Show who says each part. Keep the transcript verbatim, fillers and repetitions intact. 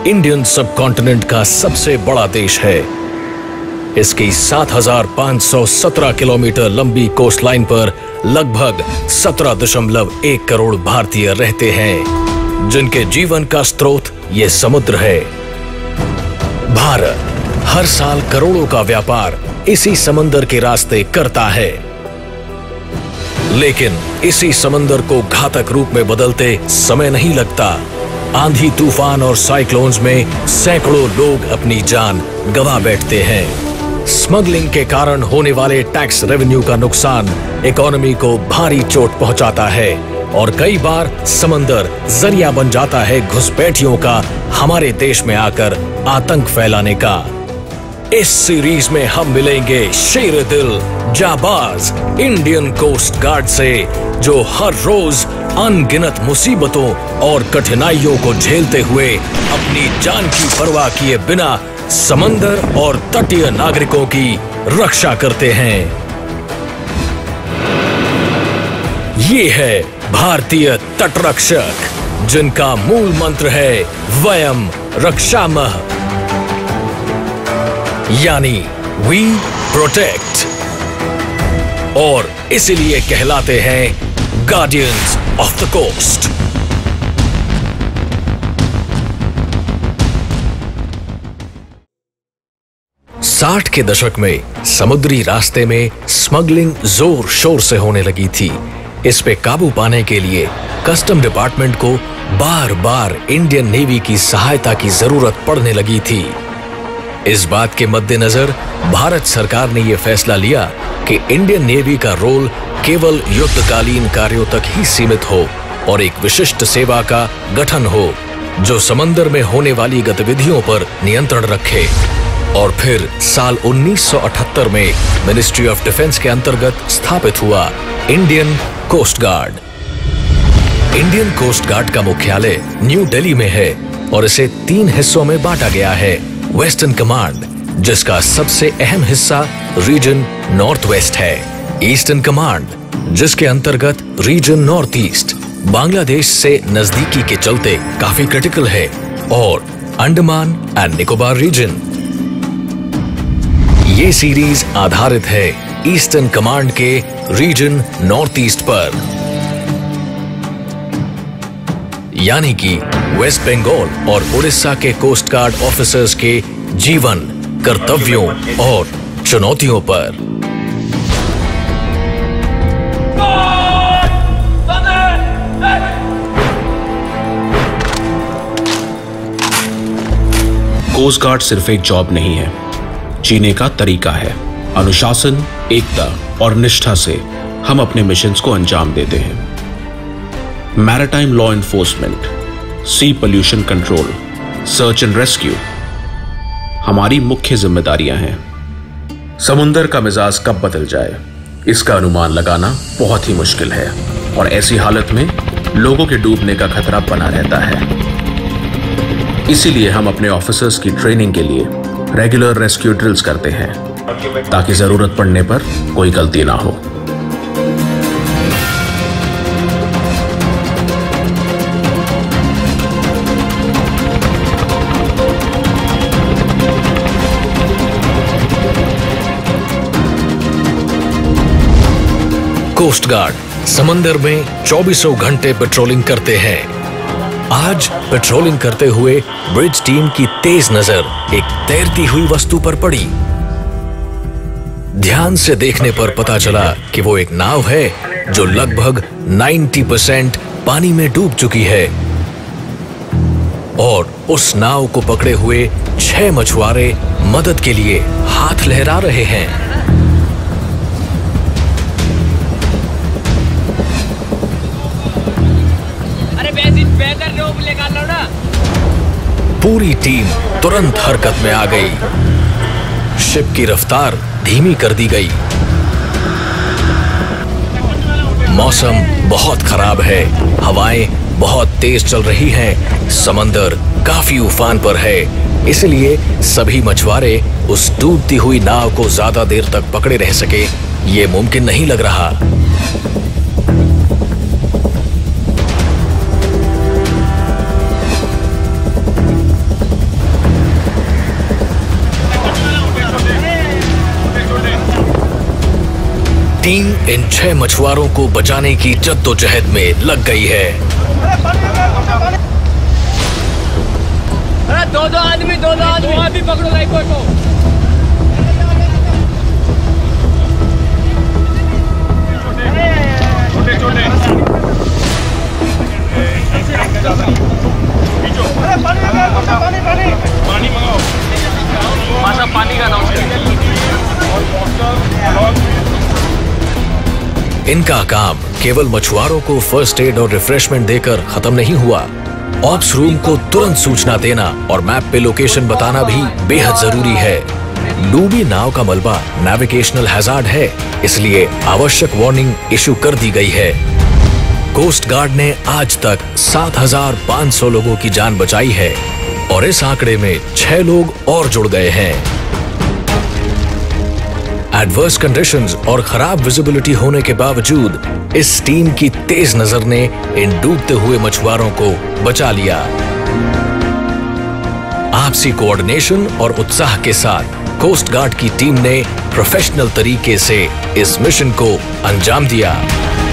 Speaker 1: Indian subcontinent का सबसे बड़ा देश है। इसकी सात हज़ार पाँच सौ सत्रह किलोमीटर लंबी कोस्ट लाइन पर लगभग सत्रह दशमलव एक करोड़ भारतीय रहते हैं, जिनके जीवन का स्रोत ये समुद्र है। भारत हर साल करोड़ों का व्यापार इसी समंदर के रास्ते करता है, लेकिन इसी समंदर को घातक रूप में बदलते समय नहीं लगता। आंधी, तूफान और साइक्लोन्स में सैकड़ों लोग अपनी जान गंवा बैठते हैं। स्मगलिंग के कारण होने वाले टैक्स रेवेन्यू का नुकसान इकोनॉमी को भारी चोट पहुंचाता है और कई बार समंदर जरिया बन जाता है घुसपैठियों का हमारे देश में आकर आतंक फैलाने का। इस सीरीज में हम मिलेंगे शेर दिल जाबाज इंडियन कोस्ट गार्ड से, जो हर रोज अनगिनत मुसीबतों और कठिनाइयों को झेलते हुए अपनी जान की परवाह किए बिना समंदर और तटीय नागरिकों की रक्षा करते हैं। ये है भारतीय तटरक्षक, जिनका मूल मंत्र है वयम रक्षामः, यानी वी प्रोटेक्ट, और इसीलिए कहलाते हैं गार्डियंस ऑफ द कोस्ट। साठ के दशक में समुद्री रास्ते में स्मगलिंग जोर शोर से होने लगी थी। इस पे काबू पाने के लिए कस्टम डिपार्टमेंट को बार बार इंडियन नेवी की सहायता की जरूरत पड़ने लगी थी। इस बात के मद्देनजर भारत सरकार ने यह फैसला लिया कि इंडियन नेवी का रोल केवल युद्धकालीन कार्यों तक ही सीमित हो और एक विशिष्ट सेवा का गठन हो, जो समंदर में होने वाली गतिविधियों पर नियंत्रण रखे। और फिर साल उन्नीस सौ अठहत्तर में मिनिस्ट्री ऑफ डिफेंस के अंतर्गत स्थापित हुआ Indian coast guard. Indian coast guard का मुख्यालय न्यू दिल्ली में है और इसे तीन हिस्सों में बांटा गया है। वेस्टर्न कमांड, जिसका सबसे अहम हिस्सा रीजन नॉर्थ वेस्ट है। ईस्टर्न कमांड, जिसके अंतर्गत रीजन नॉर्थ ईस्ट बांग्लादेश से नजदीकी के चलते काफी क्रिटिकल है। और अंडमान एंड निकोबार रीजन। ये सीरीज आधारित है ईस्टर्न कमांड के रीजन नॉर्थ ईस्ट पर, यानी कि वेस्ट बंगाल और उड़ीसा के कोस्ट गार्ड ऑफिसर्स के जीवन, कर्तव्यों और चुनौतियों पर।
Speaker 2: कोस्ट गार्ड सिर्फ एक जॉब नहीं है, जीने का तरीका है। अनुशासन, एकता और निष्ठा से हम अपने मिशंस को अंजाम देते हैं। Maritime law enforcement, sea pollution control, search and rescue हमारी मुख्य जिम्मेदारियां हैं। समुंदर का मिजाज कब बदल जाए, इसका अनुमान लगाना बहुत ही मुश्किल है और ऐसी हालत में लोगों के डूबने का खतरा बना रहता है। इसीलिए हम अपने ऑफिसर्स की ट्रेनिंग के लिए रेगुलर रेस्क्यू ड्रिल्स करते हैं, ताकि जरूरत पड़ने पर कोई गलती ना हो।
Speaker 1: कोस्ट गार्ड समंदर में चौबीसों घंटे पेट्रोलिंग करते हैं। आज पेट्रोलिंग करते हुए ब्रिज टीम की तेज नजर एक तैरती हुई वस्तु पर पड़ी। ध्यान से देखने पर पता चला कि वो एक नाव है जो लगभग नब्बे परसेंट पानी में डूब चुकी है और उस नाव को पकड़े हुए छह मछुआरे मदद के लिए हाथ लहरा रहे हैं। पूरी टीम तुरंत हरकत में आ गई। शिप की रफ्तार धीमी कर दी गई। मौसम बहुत खराब है, हवाएं बहुत तेज चल रही हैं, समंदर काफी उफान पर है। इसलिए सभी मछुआरे उस डूबती हुई नाव को ज्यादा देर तक पकड़े रह सके, ये मुमकिन नहीं लग रहा। टीम इन छह मछुआरों को बचाने की जद्दोजहद में लग गई है।
Speaker 3: दो दो आदमी दो दो आदमी आदमी पकड़ो लाइफ को। छोटे छोटे पानी पानी पानी मंगाओ। मासा पानी का अनाउंस करिए।
Speaker 1: इनका काम केवल मछुआरों को फर्स्ट एड और रिफ्रेशमेंट देकर खत्म नहीं हुआ। ऑप्स रूम को तुरंत सूचना देना और मैप पे लोकेशन बताना भी बेहद जरूरी है। डूबी नाव का मलबा नेविगेशनल हैजार्ड है, इसलिए आवश्यक वार्निंग इशू कर दी गई है। कोस्ट गार्ड ने आज तक सात हज़ार पाँच सौ लोगों की जान बचाई है और इस आंकड़े में छह लोग और जुड़ गए हैं। एडवर्स कंडीशंस और खराब विजिबिलिटी होने के बावजूद इस टीम की तेज नजर ने इन डूबते हुए मछुआरों को बचा लिया। आपसी कोऑर्डिनेशन और उत्साह के साथ कोस्ट गार्ड की टीम ने प्रोफेशनल तरीके से इस मिशन को अंजाम दिया।